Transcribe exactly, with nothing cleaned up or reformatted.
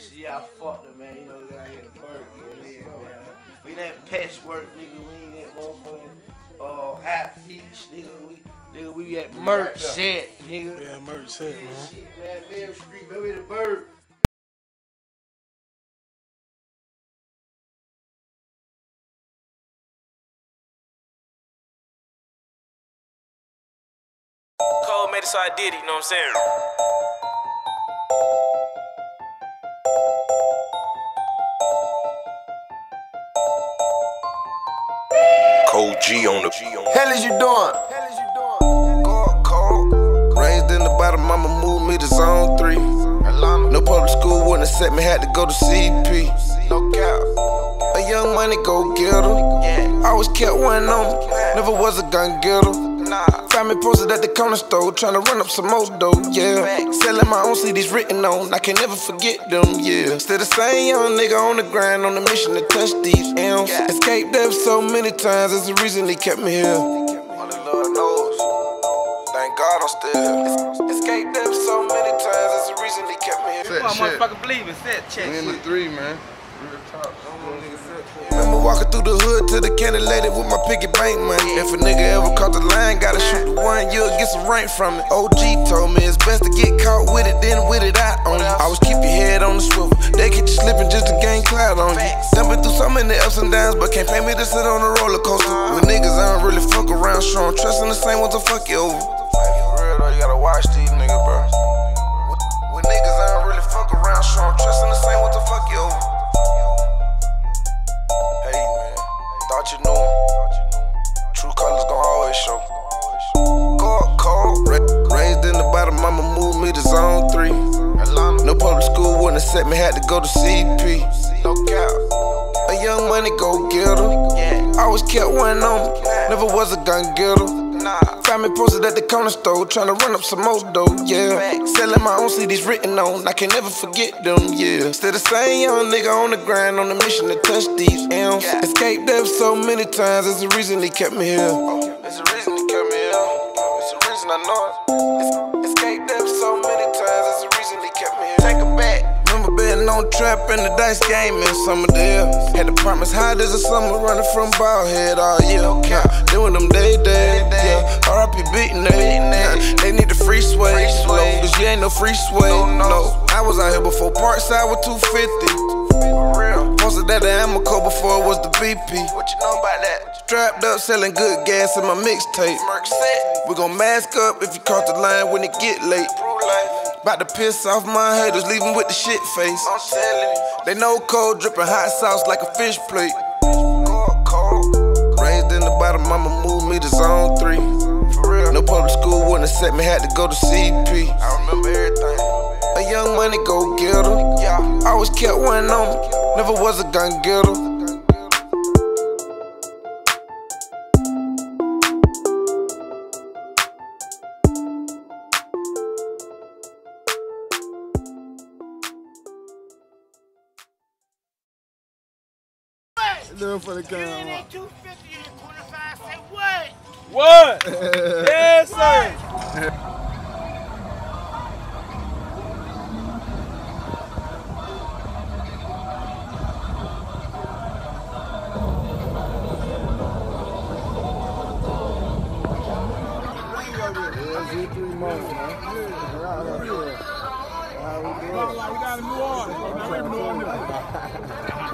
Yeah, I fucked her, man. You know, we got here to work, yeah, man. We that patchwork, nigga. We ain't that motherfucking uh, half each, nigga. We, nigga, we at merch set, nigga. Yeah, merch set, man. Shit, man. Main Street, man. We the bird. Cole made it so I did it, you know what I'm saying? Cole G on the G on the Hell is you doing? Go cold. Raised in the bottom, mama moved me to zone three. No public school wouldn't have set me, had to go to C P. No cap. A young money go getter. Always kept one on me, never was a gun getter. Found me posted at the corner store, tryna run up some more dough, yeah. Selling my own C Ds written on, I can never forget them, yeah. Still the same young nigga on the grind, on the mission to touch these M's. Escaped death so many times, that's the reason he kept me here. Only Lord knows, thank God I'm still here. Escaped death so many times, that's the reason he kept me here. I motherfucking believe it, set check. We in the three, man. Real talk. Remember walking through the hood to the candy lady with my piggy bank money. If a nigga ever caught the line, gotta shoot the one, you'll get some rank from it. O G told me it's best to get caught with it, then with it out on you. Always keep your head on the swivel. They get you slipping just to gain clout on you. Jumping through so many ups and downs, but can't pay me to sit on a roller coaster. With niggas I don't really fuck around, strong trusting the same ones to fuck you over. For real though, you gotta watch these niggas, bro. With niggas I don't really fuck around, strong trusting the same ones to fuck you over. Hey man, thought you knew him. True colors gon' always show. Go up cold, raised in the bottom, mama moved me to zone three. No public school wouldn't have set me, had to go to C P. No cap. A young money go getter. Always kept one on me, never was a gun getter. Found me posted at the corner store, tryna run up some more dough, yeah. Selling my own C Ds written on, I can never forget them, yeah. Still the same young nigga on the grind, on the mission to touch these M's. Escaped death so many times, that's the reason he kept me here. It's the reason he kept me here. It's the reason I know it. Escaped death so many times, that's the reason he kept me here. Take it back. Remember betting on trap in the dice game in summer there. Had apartments hot as a summer, running from bald head all year. Yeah, doing them day day, yeah. R I P beating they, yeah. They need the free sway, cause you ain't no free sway. No, I was out here before Parkside with two fifty. For real. Posted at the Amoco before it was the B P. What you know about that? Strapped up, selling good gas in my mixtape. We gon' mask up if you cross the line when it get late. About to piss off my haters, leaving with the shit face. I'm telling you. They know cold, dripping hot sauce like a fish plate. Raised in the bottom, mama moved me to zone three. For real. No public school wouldn't have set me, had to go to C P. I remember everything. A young money go getter. Yeah. Always kept one on me, never was a gun getter. Do it for the camera. two fifty in the corner five, say what? What? Yes, sir. three months, man. How we doing? We got a new order.